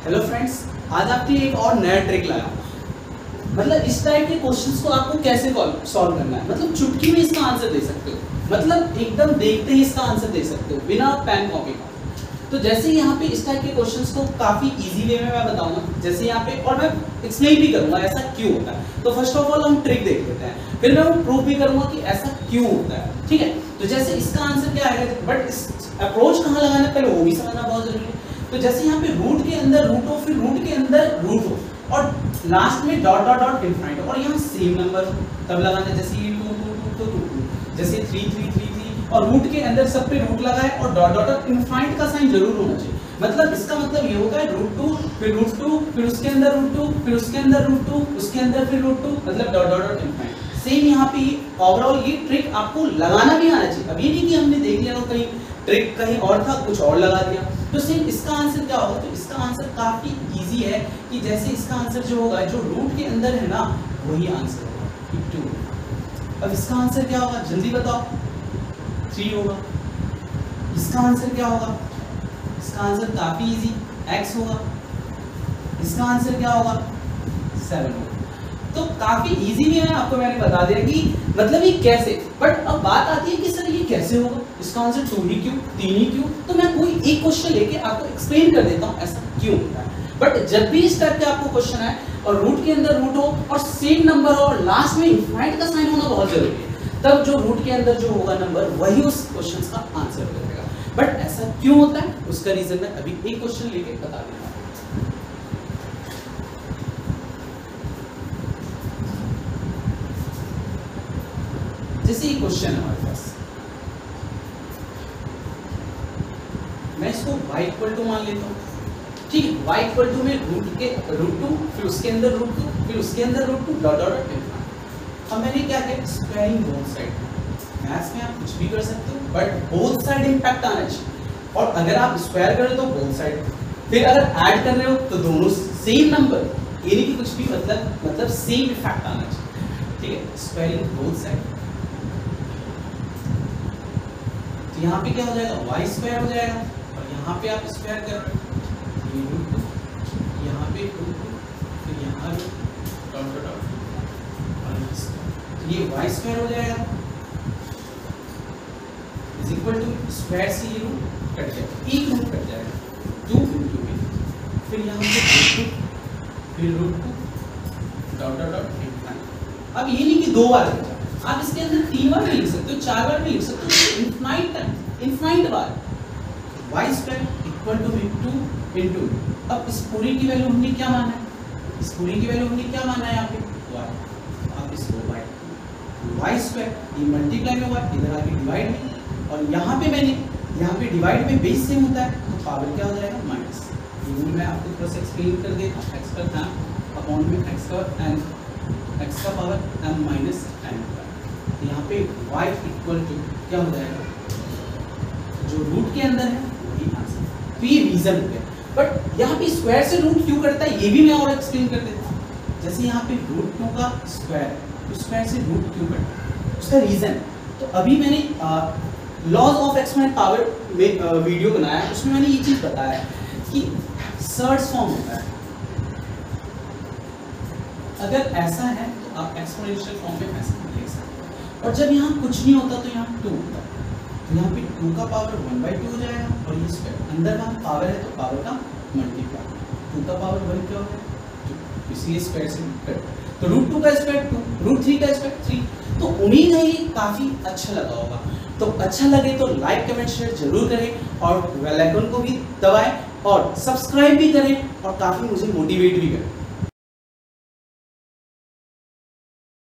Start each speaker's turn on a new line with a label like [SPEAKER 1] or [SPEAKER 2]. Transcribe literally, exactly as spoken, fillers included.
[SPEAKER 1] Hello friends, आज आपके लिए एक और नया ट्रिक लाया हूं। मतलब इस टाइप के क्वेश्चंस को आपको कैसे सॉल्व करना है, मतलब चुटकी में इसका आंसर दे सकते हो, मतलब एकदम देखते ही इसका आंसर दे सकते हो बिना पेन कॉपी का। तो जैसे यहाँ पे इस टाइप के क्वेश्चंस को काफी इजी वे में मैं बताऊंगा, जैसे यहाँ पे, और मैं एक्सप्लेन भी करूंगा ऐसा क्यों होता है। तो फर्स्ट ऑफ ऑल हम ट्रिक देख लेते हैं, फिर मैं वो प्रूव भी करूंगा कि ऐसा क्यों होता है। ठीक है, तो जैसे इसका आंसर क्या आएगा, बट इस अप्रोच कहाँ लगाना है पहले वो भी समझना बहुत जरूरी है। तो जैसे यहाँ पे रूट के अंदर रूट हो, फिर रूट के अंदर रूट हो, और लास्ट में डॉट डॉट डॉट इनफाइनाइट हो, और यहाँ सेम नंबर तब लगाना है। जैसे ये टू टू टू तो टू टू, जैसे थ्री थ्री थ्री थ्री, और रूट के अंदर सब पे रूट लगा है और डॉट डॉट डॉट इनफाइनाइट का साइन जरूर होना चाहिए। मतलब इसका मतलब ये होगा रूट टू, फिर रूट टू, फिर उसके अंदर रूट टू, फिर उसके अंदर रूट टू, उसके अंदर फिर रूट टू, मतलब dot dot dot infinite. Same यहाँ पे ओवरऑल ये ट्रिक आपको लगाना भी आना चाहिए। अब ये नहीं कि हमने देख लिया तो कहीं ट्रिक कहीं और था, कुछ और लगा दिया। तो सेम इसका आंसर क्या होगा, तो इसका आंसर काफी इजी है कि जैसे इसका आंसर जो होगा, जो रूट के अंदर है ना वही आंसर होगा, टू। अब इसका आंसर क्या होगा जल्दी बताओ, थ्री होगा। इसका आंसर क्या होगा, इसका आंसर काफी इजी, एक्स होगा। इसका आंसर क्या होगा, सेवन होगा। तो काफी इजी भी है, आपको मैंने बता दिया कि मतलब ये कैसे। बट अब बात आती है कि सर ये कैसे होगा, इसका आंसर टू ही क्यों, तीन ही क्यों। तो मैं कोई एक क्वेश्चन लेके आपको एक्सप्लेन कर देता हूँ ऐसा क्यों होता है। बट जब भी इस टाइप के आपको क्वेश्चन आए और रूट के अंदर रूट हो और सेम नंबर हो और लास्ट में इनफाइनाइट का साइन होना बहुत जरूरी है, तब जो रूट के अंदर जो होगा नंबर वही उस क्वेश्चन का आंसर हो जाएगा। बट ऐसा क्यों होता है उसका रीजन मैं अभी एक क्वेश्चन लेके बता देता हूँ। जैसे ये क्वेश्चन है हमारे पास, मैं इसको y इक्वल टू मान लेता हूँ। ठीक है, y इक्वल टू में रूट के रूट टू, फिर उसके अंदर रूट टू, फिर उसके अंदर root two, dot dot dot. अब मैंने क्या किया, स्क्वायरिंग बोथ साइड। मैथ्स में आप कुछ भी कर सकते हो, बट बोथ साइड इंपैक्ट आना चाहिए। और अगर आप स्क्वायर कर रहे हो तो बोथ साइड, फिर अगर ऐड कर रहे हो तो दोनों सेम नंबर, ये नहीं कि कुछ भी, मतलब मतलब सेम इफेक्ट आना चाहिए। ठीक है, स्क्वायरिंग बोथ साइड। तो यहाँ पे क्या हो जाएगा, वाई स्क्वायर हो जाएगा, और यहाँ पे आप स्क्वायर कर, ये रूट टू, यहाँ पे रूट टू, फिर यहाँ डॉट डॉट डॉट, तो ये वाई स्क्वायर हो जाएगा इज इक्वल टू स्क्वायर से ये रूट कट जाएगा, एक रूट कट जाएगा, टू इंटू में, फिर यहाँ पे रूट टू, फिर root two, dot dot dot infinite. अब ये नहीं कि दो बार लिखा, आप इसके अंदर तीन बार भी लिख सकते हो, चार बार भी लिख सकते हो, इनफाइनाइट टाइम, इनफाइनाइट बार। y square equal to two into, अब इस पूरी की वैल्यू हमने क्या माना है, इस पूरी की वैल्यू हमने क्या माना है यहाँ पे y। आप इसको y y स्क्वायर ये मल्टीप्लाई में हुआ, इधर आके डिवाइड में, और यहाँ पे मैंने यहाँ पे डिवाइड में बेस सेम होता है तो पावर क्या हो जाएगा, माइनस। ये मैं आपको थोड़ा सा एक्सप्लेन कर देता हूँ। x का था अपॉन में x का एन, x का पावर m माइनस एन। यहाँ पे y इक्वल टू क्या हो जाएगा, जो रूट के अंदर है वही आंसर। तो ये रीजन हो गया। बट यहाँ पे स्क्वायर से रूट क्यों करता है ये भी मैं और एक्सप्लेन कर देता हूँ। जैसे यहाँ पे रूट टू का स्क्वायर, तो स्क्वायर से रूट क्यों करता है, उसका रीजन। तो अभी मैंने लॉज ऑफ एक्सपोनेंट पावर में आ, वीडियो बनाया, उसमें मैंने ये चीज बताया कि सर्च फॉर्म होता है। अगर ऐसा है तो आप एक्सपोनेंशियल फॉर्म में ऐसा लिख सकते हैं, और जब यहाँ कुछ नहीं होता तो यहाँ टू होता है, तो यहाँ पे टू का पावर वन बाई टू हो जाएगा, और ये स्क्वायर अंदर का पावर है तो पावर का मल्टीप्लाई, टू का पावर वन क्या होगा टू, इसलिए स्क्वायर से कर, तो रूट टू का स्क्वायर टू, रूट थ्री का स्क्वायर थ्री। तो उम्मीद है ये काफी अच्छा लगा होगा। तो अच्छा लगे तो लाइक कमेंट शेयर जरूर करें, और बेल आइकन को भी दबाएं, और सब्सक्राइब भी करें, और काफी मुझे मोटिवेट भी करें।